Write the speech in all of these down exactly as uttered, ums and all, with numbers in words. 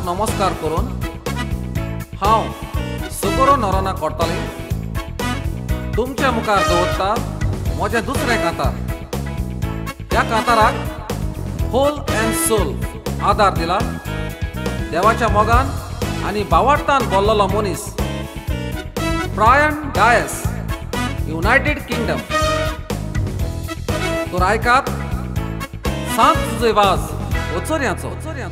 नमस्कार करून हांव सुकरो नरोना कोर्ताले तुमच्या मुखार दवरता म्हजें दुसरें कांतार. ह्या कांताराक होल अँड सोल आदार दिला देवाच्या मोगान आनी भावार्थान बोल्लोलो मनीस ब्रायन डायस, युनायटेड किंगडम. तर आयकात सांत तुजे वाज ओचोऱ्याचो.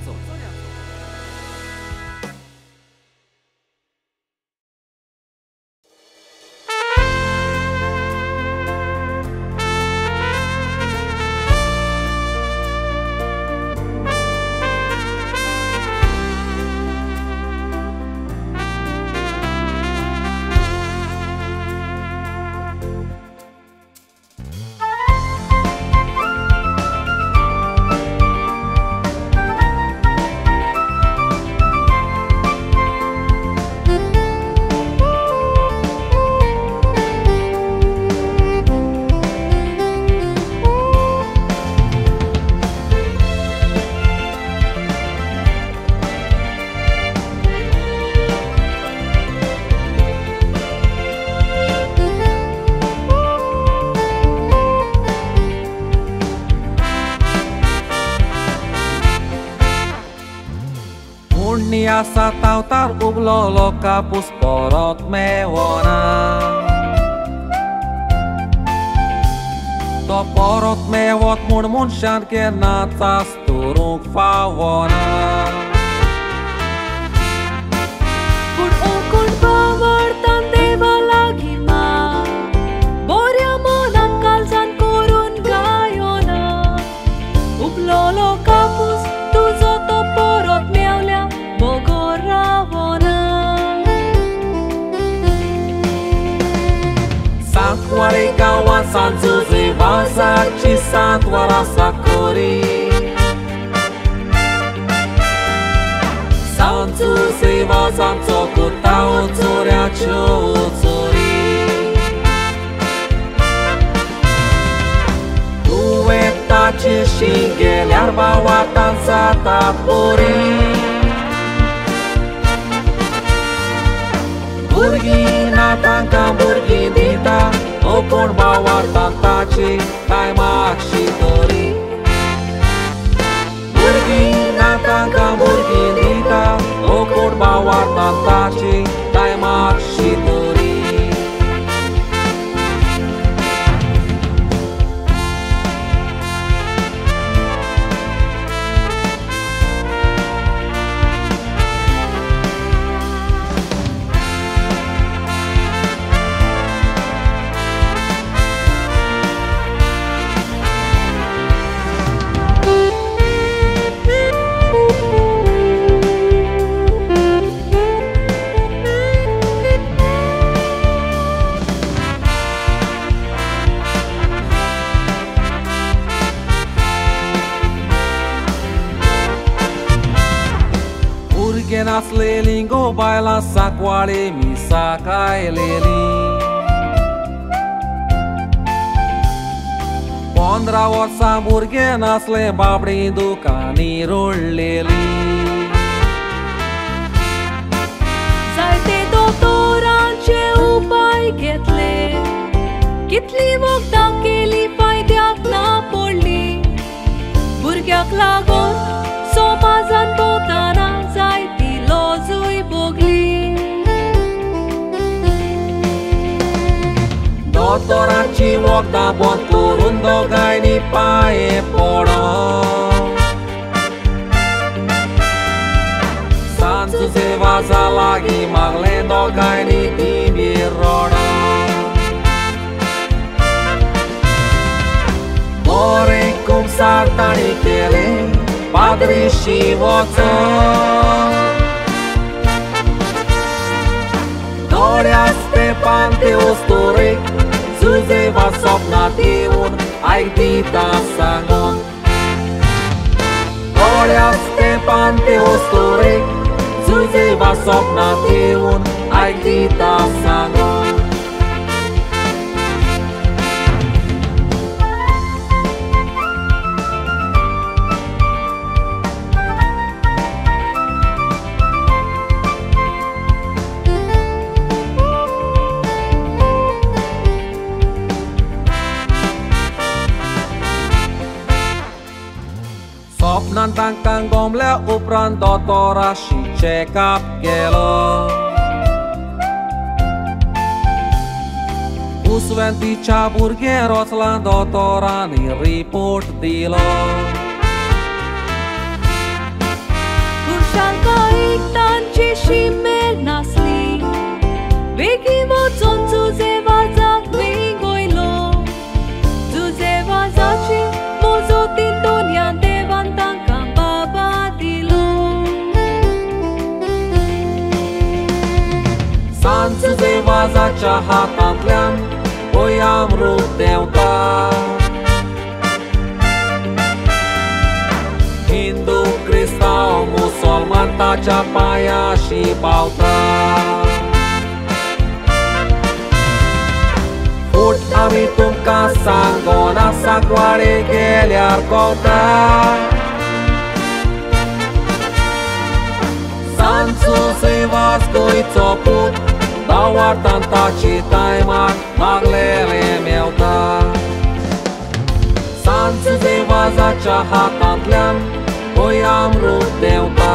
Niasa tautar ublolo kapus porot mewona. To porot mewot mun mun shanke natas turuk favona. Kur okun pavartan deva lagi ma. Borya monan kalsan korun gayona. Ublolo kapus tuzo to porot meawlia. Santuare kawan sanzuze vazachi santuara sakori. Sanzuze vazanzo kutao zoria chozori. Dueta chishinge liarba watan sata puri. Burgina tanka burginita okon bawar tantachi kai makshi tori. Burgina tanka burginita okon bawar tantachi kai makshi tori. Nasleli go baila sakwale mi sakaileli. Pondra वर्सा भुरगे नासले बाबडी दुकानी रोडलेली. जायते दोतोरांचे उपाय घेतले. कितली वखदां केली फायद्याक ना पडली. भुरग्याक लागून समाजान भोंवताना जायती लॉजूय भोगली. दोतोरांची वखदां बंद करून दोगांयनी पांये पडोन. सांजुजे वाजा लागीं मागलें दोगांयनी दिमीर रडोन. बरें कुमसार तांणी केलें पाद्रीशी वचोन. दोळ्यास ते पांते वस्तुरेक जुजे वा सपनांत येवन आयक दिता सांगून. दोळ्यास ते पांते वस्तुरेक जुजे वा सपनांत येवन आयक दिता सांगून. Sangom le upran dotora și check-up gelo Usventi cha burgeros la dotora ni report dilo Kursanka iktan che shimel nasli Beki votzon zuze vazak vingoilo Zuze vazachi mozo tintonian devantan kambaba dilo San zuze vazacha hatantlean Oi am rudeuta Hindu, cristau, musulman Tacha paia și pauta Fut amitum ca sangona Sacoare gheliar cota Sansu se vascoi țoput Dau artan taci taiman Maglele meu ta Sansu se vazacha hatantlean Oi am rudeuta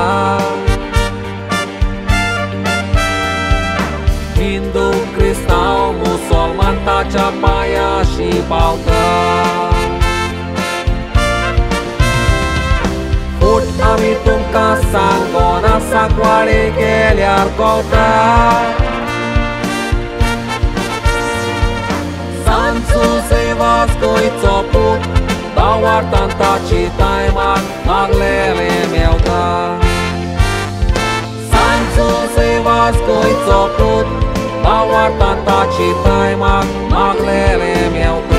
Hindu, cristau, musulman Tacha paia și pauta Fut amitum ca sangona Sacoare gheliar cota Sansu se vascoi țoput Dau artan taci taiman Maglele meu ta Sansu se vascoi țoput Dau artan taci taiman Maglele meu ta